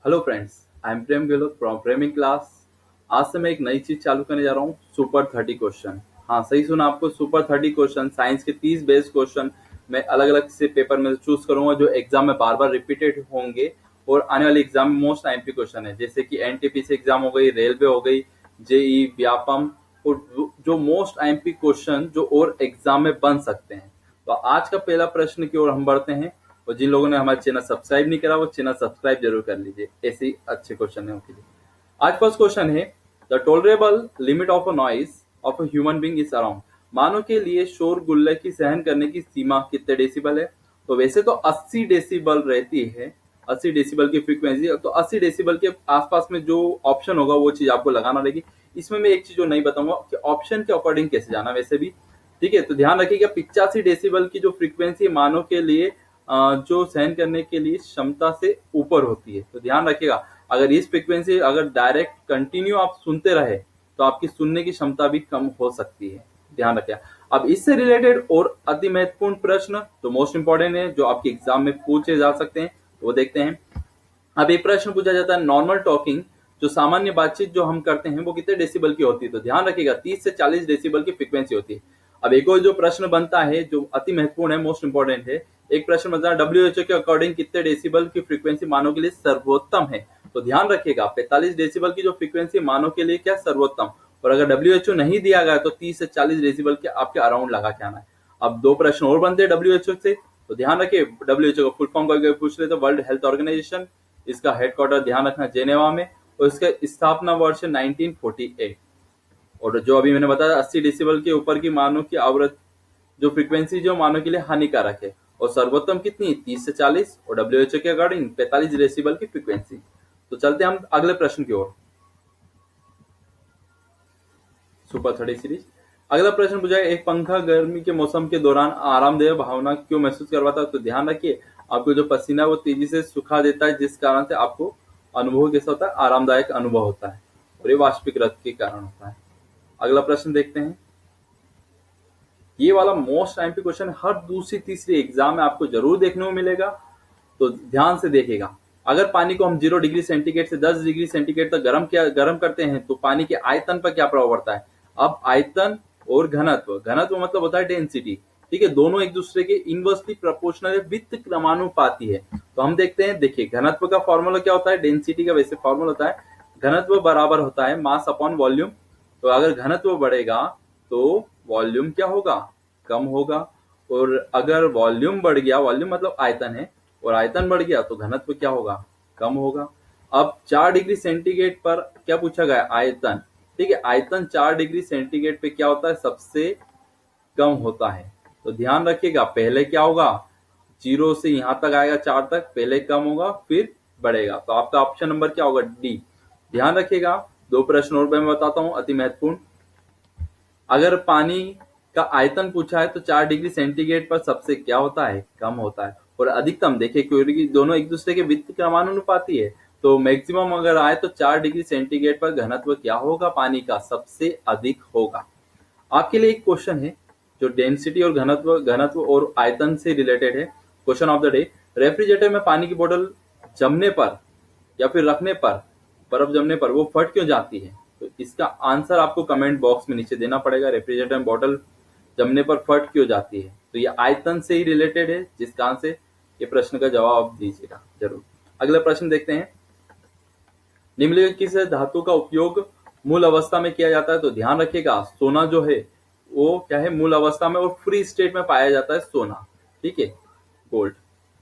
Hello friends, I am Prem Gehlot from Preming class. आज से मैं एक नई चीज चालू करने जा रहा हूँ, सुपर 30 क्वेश्चन। हाँ, सही सुना आपको, सुपर 30 क्वेश्चन। साइंस के 30 बेस्ड क्वेश्चन मैं अलग अलग से पेपर में चूज करूंगा जो एग्जाम में बार बार रिपीटेड होंगे और आने वाले एग्जाम में मोस्ट आईएमपी क्वेश्चन है, जैसे कि एनटीपीसी एग्जाम हो गई, रेलवे हो गई, जेई, व्यापम, और जो मोस्ट आईएमपी क्वेश्चन जो और एग्जाम में बन सकते हैं। तो आज का पहला प्रश्न की ओर हम बढ़ते हैं, और जिन लोगों ने हमारे चैनल सब्सक्राइब नहीं करा वो चैनल सब्सक्राइब जरूर कर लीजिए, ऐसे ही अच्छे क्वेश्चन है उनके लिए। आज फर्स्ट क्वेश्चन है, the tolerable limit of a noise of a human being is around. मानव के लिए शोरगुल्ले की सहन करने की सीमा कितने डेसिबल है? तो वैसे तो 80 डेसिबल रहती है, 80 डेसिबल की फ्रीक्वेंसी। तो 80 डेसिबल के आसपास में जो ऑप्शन होगा वो चीज आपको लगाना रहेगी। इसमें मैं एक चीज जो नहीं बताऊंगा कि ऑप्शन के अकॉर्डिंग कैसे जाना, वैसे भी ठीक है। तो ध्यान रखिएगा, 85 डेसिबल की जो फ्रीक्वेंसी मानव के लिए जो सहन करने के लिए क्षमता से ऊपर होती है। तो ध्यान रखिएगा, अगर इस फ्रीक्वेंसी अगर डायरेक्ट कंटिन्यू आप सुनते रहे तो आपकी सुनने की क्षमता भी कम हो सकती है। ध्यान रखिएगा। अब इससे रिलेटेड और अति महत्वपूर्ण प्रश्न जो मोस्ट इंपॉर्टेंट है, जो आपके एग्जाम में पूछे जा सकते हैं, तो वो देखते हैं। अब एक प्रश्न पूछा जाता है, नॉर्मल टॉकिंग जो सामान्य बातचीत जो हम करते हैं वो कितने डेसिबल की होती है? तो ध्यान रखिएगा, 30 से 40 डेसिबल की फ्रीक्वेंसी होती है। अब एक और जो प्रश्न बनता है जो अति महत्वपूर्ण है, मोस्ट इंपॉर्टेंट है, एक प्रश्न बनता है, डब्ल्यूएचओ के अकॉर्डिंग कितने डेसिबल की फ्रीक्वेंसी मानव के लिए सर्वोत्तम है? तो ध्यान रखिएगा, 45 डेसिबल की जो फ्रीक्वेंसी मानव के लिए क्या सर्वोत्तम, और अगर डब्ल्यूएचओ नहीं दिया गया तो 30 से 40 डेसिबल के आपके अराउंड लगा के आना है। अब दो प्रश्न और बनते हैं डब्ल्यूएचओ से, तो ध्यान रखिए, डब्ल्यूएचओ का फुल फॉर्म करके पूछ लेते, वर्ल्ड हेल्थ ऑर्गेनाइजेशन। इसका हेडक्वार्टर ध्यान रखना जेनेवा में, और इसका स्थापना वर्ष 1948। और जो अभी मैंने बताया 80 डेसिबल के ऊपर की मानव की आवृत्ति जो फ्रीक्वेंसी जो मानव के लिए हानिकारक है, और सर्वोत्तम कितनी, 30 से 40, और डब्ल्यूएचओ के अकॉर्डिंग 45 डेसिबल की फ्रीक्वेंसी। तो चलते हम अगले प्रश्न की ओर, सुपर 30 सीरीज। अगला प्रश्न पूछा है, एक पंखा गर्मी के मौसम के दौरान आरामदेह भावना क्यों महसूस करवाता है? तो ध्यान रखिए, आपको जो पसीना वो तेजी से सुखा देता है, जिस कारण से आपको अनुभव कैसा होता है, आरामदायक अनुभव होता है, और ये वाष्पिक रक्त के कारण होता है। अगला प्रश्न देखते हैं, ये वाला मोस्ट आईएमपी क्वेश्चन हर दूसरी तीसरी एग्जाम में आपको जरूर देखने को मिलेगा, तो ध्यान से देखिएगा। अगर पानी को हम 0 डिग्री सेंटीग्रेड से 10 डिग्री सेंटीग्रेड तक गर्म करते हैं तो पानी के आयतन पर क्या प्रभाव पड़ता है? अब आयतन और घनत्व, घनत्व मतलब होता है डेंसिटी, ठीक है, दोनों एक दूसरे के इनवर्सली प्रोपोर्शनल वित्त क्रमानुपाती है। तो हम देखते हैं, देखिए घनत्व का फॉर्मूला क्या होता है, डेंसिटी का वैसे फॉर्मूला होता है, घनत्व बराबर होता है मास अपॉन वॉल्यूम। तो अगर घनत्व बढ़ेगा तो वॉल्यूम क्या होगा, कम होगा, और अगर वॉल्यूम बढ़ गया, वॉल्यूम मतलब आयतन है, और आयतन बढ़ गया तो घनत्व क्या होगा, कम होगा। अब 4 डिग्री सेंटीग्रेड पर क्या पूछा गया, आयतन, ठीक है, आयतन 4 डिग्री सेंटीग्रेड पे क्या होता है, सबसे कम होता है। तो ध्यान रखिएगा, पहले क्या होगा, 0 से यहां तक आएगा, 4 तक, पहले कम होगा फिर बढ़ेगा। तो आपका ऑप्शन नंबर क्या होगा, डी। ध्यान रखिएगा, दो प्रश्न और मैं बताता हूं, अति महत्वपूर्ण। अगर पानी का आयतन पूछा है तो 4 डिग्री सेंटीग्रेड पर सबसे क्या होता है, कम होता है, और अधिकतम देखिए क्योंकि दोनों एक दूसरे के वित्त क्रमानुपाती है, तो मैक्सिमम अगर आए तो 4 डिग्री सेंटीग्रेड पर घनत्व क्या होगा, पानी का सबसे अधिक होगा। आपके लिए एक क्वेश्चन है जो डेंसिटी और घनत्व घनत्व और आयतन से रिलेटेड है। Question of the day, refrigerator में पानी की बोतल जमने पर या फिर रखने पर, बर्फ जमने पर वो फट क्यों जाती है? तो इसका आंसर आपको कमेंट बॉक्स में नीचे देना पड़ेगा। रेफ्रिजरेटर में बोतल जमने पर फट क्यों जाती है? तो ये आयतन से ही रिलेटेड है, जिस कारण से ये प्रश्न का जवाब दीजिएगा जरूर। अगला प्रश्न देखते हैं, निम्नलिखित किस धातु का उपयोग मूल अवस्था में किया जाता है? तो ध्यान रखिएगा, सोना जो है वो क्या है, मूल अवस्था में और फ्री स्टेट में पाया जाता है सोना, ठीक है, गोल्ड।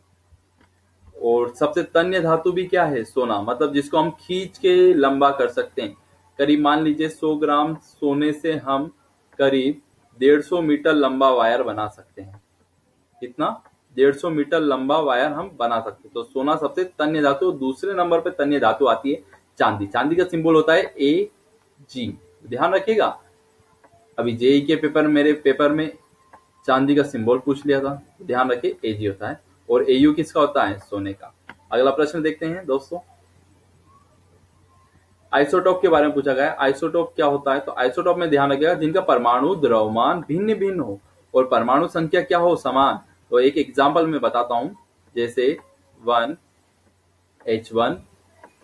और सबसे तन्य धातु भी क्या है, सोना, मतलब जिसको हम खींच के लंबा कर सकते हैं। करीब मान लीजिए 100 ग्राम सोने से हम करीब 150 मीटर लंबा वायर बना सकते हैं। कितना, 150 मीटर लंबा वायर हम बना सकते हैं। तो सोना सबसे तन्य धातु। दूसरे नंबर पे तन्य धातु आती है चांदी। चांदी का सिंबल होता है Ag। ध्यान रखिएगा, अभी जेई के पेपर, मेरे पेपर में चांदी का सिंबल पूछ लिया था, ध्यान रखिए Ag होता है, और Au किसका होता है, सोने का। अगला प्रश्न देखते हैं दोस्तों, आइसोटोप के बारे में पूछा गया। आइसोटोप क्या होता है? तो आइसोटोप में ध्यान रखिएगा, जिनका परमाणु द्रव्यमान भिन्न भिन्न हो और परमाणु संख्या क्या हो, समान। तो एक एग्जांपल मैं बताता हूं, जैसे 1 H1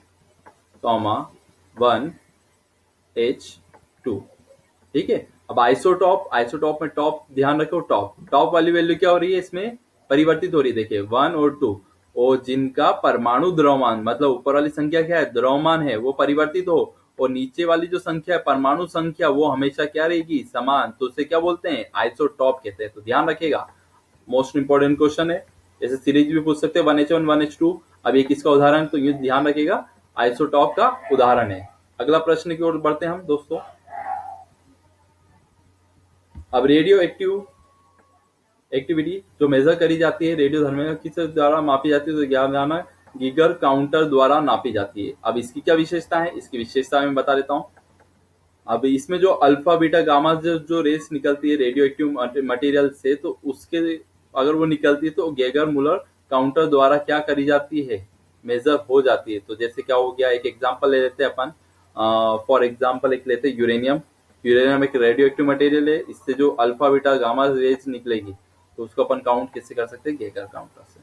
1H2। ठीक है। अब आइसोटॉप में टॉप ध्यान रखो, टॉप वाली वैल्यू क्या हो रही है, इसमें परिवर्तित हो रही है। देखिए 1 और 2, और जिनका परमाणु द्रव्यमान, मतलब ऊपर वाली संख्या क्या है, द्रव्यमान है, वो परिवर्तित हो, और नीचे वाली जो संख्या है परमाणु संख्या, वो हमेशा क्या रहेगी, समान, तो उसे क्या बोलते हैं, आइसोटॉप कहते हैं। तो ध्यान रखिएगा, मोस्ट इंपोर्टेंट क्वेश्चन है। जैसे सीरीज भी पूछ सकते हैं 1H1 1H2। अब ये किसका उदाहरण, तो ये ध्यान रखिएगा आइसोटॉप का उदाहरण है। अगला प्रश्न की ओर बढ़ते हैं हम दोस्तों। अब रेडियो एक्टिविटी जो मेजर करी जाती है, रेडियो धर्मिका किस द्वारा मापी जाती है, तो ज्ञान गीगर काउंटर द्वारा नापी जाती है। अब इसकी क्या विशेषता है, इसकी विशेषता मैं बता देता हूं। अब इसमें जो अल्फा बीटा गामा जो रेस निकलती है रेडियो एक्टिव मटेरियल से, तो उसके अगर वो निकलती है तो गीगर मूलर काउंटर द्वारा क्या करी जाती है, मेजर हो जाती है। तो जैसे क्या हो गया, एक एग्जांपल ले लेते हैं अपन। फॉर एग्जांपल एक लेते हैं यूरेनियम एक रेडियो एक्टिव मटेरियल है, इससे जो अल्फा बीटा गामा रेज निकलेगी, तो उसको अपन काउंट कैसे कर सकते हैं, गीगर काउंटर से।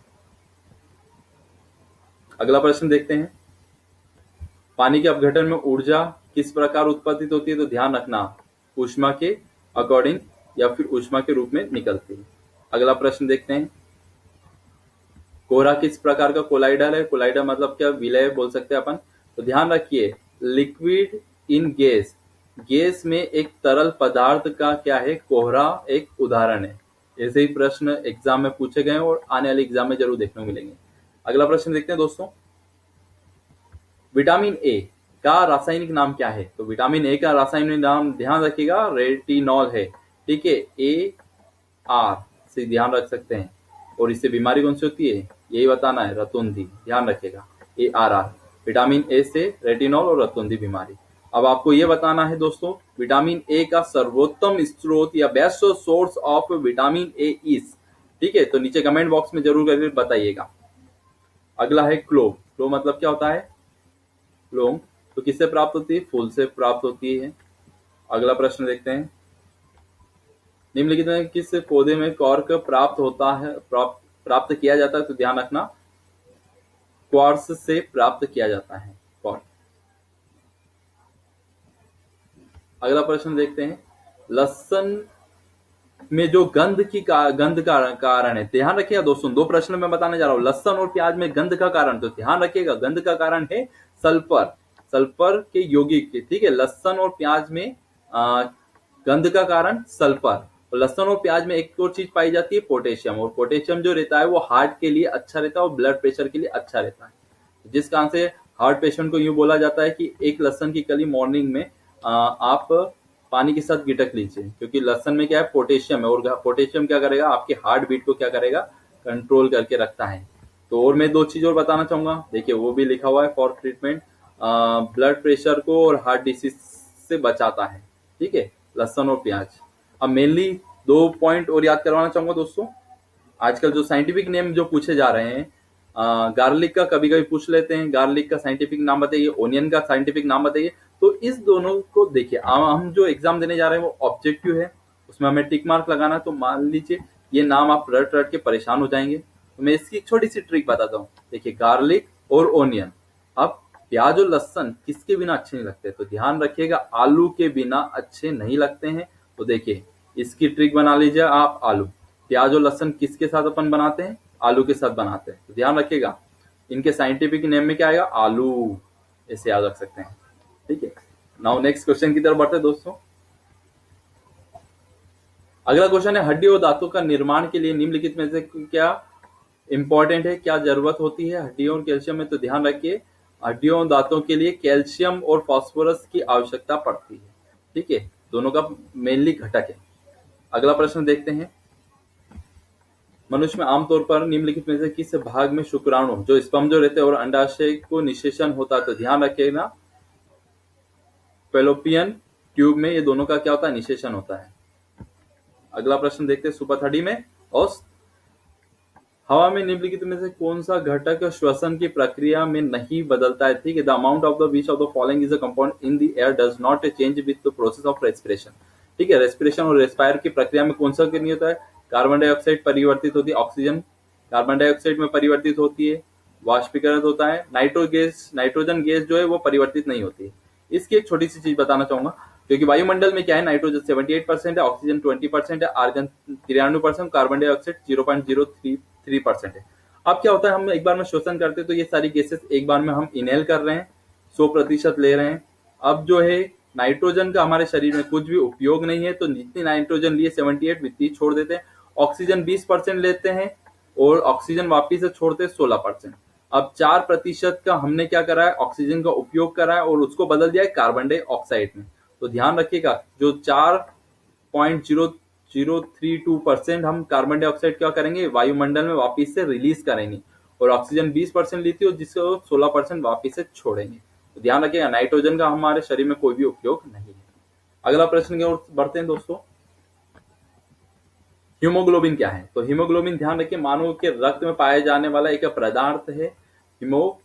अगला प्रश्न देखते हैं, पानी के अपघटन में ऊर्जा किस प्रकार उत्पादित होती है, तो ध्यान रखना ऊष्मा के अकॉर्डिंग या फिर ऊष्मा के रूप में निकलती है। अगला प्रश्न देखते हैं, कोहरा किस प्रकार का कोलाइडर है, कोलाइडर मतलब क्या, विलय बोल सकते हैं अपन। तो ध्यान रखिए, लिक्विड इन गैस में एक तरल पदार्थ का क्या है, कोहरा एक उदाहरण है। ऐसे ही प्रश्न एग्जाम में पूछे गए और आने वाले एग्जाम में जरूर देखने को मिलेंगे। अगला प्रश्न देखते हैं दोस्तों, विटामिन ए का रासायनिक नाम क्या है, तो विटामिन ए का रासायनिक नाम ध्यान रखिएगा रेटिनॉल है। ठीक है, AR से ध्यान रख सकते हैं। और इससे बीमारी कौन सी होती है, यही बताना है, रतुंधी, ध्यान रखिएगा ARR, विटामिन ए से रेटिनॉल और रतुंधी बीमारी। अब आपको यह बताना है दोस्तों, विटामिन ए का सर्वोत्तम स्रोत या best source of vitamin A is. ठीक है, तो नीचे कमेंट बॉक्स में जरूर करके बताइएगा। अगला है क्लोव मतलब क्या होता है, क्लोव तो किससे प्राप्त होती है, फूल से प्राप्त होती है। अगला प्रश्न देखते हैं, निम्नलिखित में किस पौधे में कॉर्क प्राप्त होता है, प्राप्त किया जाता है, तो ध्यान रखना क्वार्ट्ज से प्राप्त किया जाता है कॉर्क। अगला प्रश्न देखते हैं, लहसुन में जो गंध का कारण है, ध्यान रखिएगा दोस्तों, दो प्रश्न मैं बताने जा रहा हूं। लहसुन और प्याज में गंध का कारण, तो ध्यान रखिएगा गंध का कारण है सल्फर के यौगिक। ठीक है, लहसुन और प्याज में गंध का कारण सल्फर। तो लहसुन और प्याज में एक और चीज पाई जाती है पोटेशियम, और पोटेशियम जो रहता है वो हार्ट के लिए अच्छा रहता है और ब्लड प्रेशर के लिए अच्छा रहता है। जिस कारण से हार्ट पेशेंट को यूं बोला जाता है कि एक लहसुन की कली मॉर्निंग में आप पानी के साथ गिटक लीजिए, क्योंकि लहसुन में क्या है, पोटेशियम है, और पोटेशियम क्या करेगा, आपके हार्ट बीट को क्या करेगा, कंट्रोल करके रखता है। तो और मैं दो चीज और बताना चाहूंगा, देखिए वो भी लिखा हुआ है, फॉर ट्रीटमेंट ब्लड प्रेशर को और हार्ट डिसीज से बचाता है। ठीक है, लहसुन और प्याज। अब मेनली दो पॉइंट और याद करवाना चाहूंगा दोस्तों, आजकल जो साइंटिफिक नेम जो पूछे जा रहे हैं, गार्लिक का कभी कभी पूछ लेते हैं, गार्लिक का साइंटिफिक नाम बताइए, ओनियन का साइंटिफिक नाम बताइए। तो इस दोनों को देखिए, हम जो एग्जाम देने जा रहे हैं वो ऑब्जेक्टिव है, उसमें हमें टिक मार्क लगाना है। तो मान लीजिए ये नाम आप रट रट के परेशान हो जाएंगे, तो मैं इसकी छोटी सी ट्रिक बताता हूँ। देखिए, गार्लिक और ओनियन। अब प्याज और लहसुन किसके बिना अच्छे नहीं लगते, तो ध्यान रखिएगा आलू के बिना अच्छे नहीं लगते हैं। तो देखिए इसकी ट्रिक बना लीजिए आप, आलू, प्याज और लहसुन किसके साथ अपन बनाते हैं, आलू के साथ बनाते हैं। तो ध्यान रखिएगा इनके साइंटिफिक नेम में क्या आएगा, आलू, ऐसे याद रख सकते हैं। ठीक है, नाउ नेक्स्ट क्वेश्चन की तरफ बढ़ते हैं दोस्तों। अगला क्वेश्चन है, हड्डी और दांतों का निर्माण के लिए निम्नलिखित में से क्या इंपॉर्टेंट है, क्या जरूरत होती है हड्डियों और कैल्शियम में, तो ध्यान रखिए हड्डियों और दांतों के लिए कैल्शियम और फास्फोरस की आवश्यकता पड़ती है। ठीक है, दोनों का मेनली घटक है। अगला प्रश्न देखते हैं, मनुष्य में आमतौर पर निम्नलिखित में से किस भाग में शुक्राणु जो स्पर्म जो रहते हैं और अंडाशय को निषेचन होता है, तो ध्यान रखिएगा फेलोपियन ट्यूब में ये दोनों का क्या होता है, निषेचन होता है। अगला प्रश्न देखते हैं, सुपर 30 में, और हवा में निम्नलिखित में से कौन सा घटक श्वसन की प्रक्रिया में नहीं बदलता है। ठीक है, the amount of the which of the following is a compound in the air does not change with the process of respiration. ठीक है, रेस्पिरेशन और रेस्पायर की प्रक्रिया में कौन सा नहीं होता है, कार्बन डाइऑक्साइड परिवर्तित होती है, ऑक्सीजन कार्बन डाइऑक्साइड में परिवर्तित होती है, वाष्पीकरण होता है। नाइट्रोजन गैस जो है वो परिवर्तित नहीं होती है। इसकी एक छोटी सी चीज बताना चाहूंगा, क्योंकि वायुमंडल में क्या है, नाइट्रोजन 78% है, ऑक्सीजन 20% है, आर्गन 93%, कार्बन डाइऑक्साइड 0.033% है। अब क्या होता है, हम एक बार में श्वसन करते हैं तो ये सारी गैसेस एक बार में हम इनहेल कर रहे हैं, 100% ले रहे हैं। अब जो है नाइट्रोजन का हमारे शरीर में कुछ भी उपयोग नहीं है, तो जितनी नाइट्रोजन लिए 78 वित्तीय छोड़ देते हैं। ऑक्सीजन 20% लेते हैं और ऑक्सीजन वापिस से छोड़ते हैं 16%। अब 4% का हमने क्या करा है, ऑक्सीजन का उपयोग करा है और उसको बदल दिया है कार्बन डाइऑक्साइड में। तो ध्यान रखिएगा, जो 4.0032% हम कार्बन डाइऑक्साइड क्या करेंगे, वायुमंडल में वापिस से रिलीज करेंगे, और ऑक्सीजन 20% लेती है जिसको 16% वापिस से छोड़ेंगे। तो ध्यान रखिएगा, नाइट्रोजन का हमारे शरीर में कोई भी उपयोग नहीं है। अगला प्रश्न की ओर बढ़ते हैं दोस्तों। हीमोग्लोबिन क्या है? तो हीमोग्लोबिन ध्यान रखिए, मानव के रक्त में पाया जाने वाला एक पदार्थ है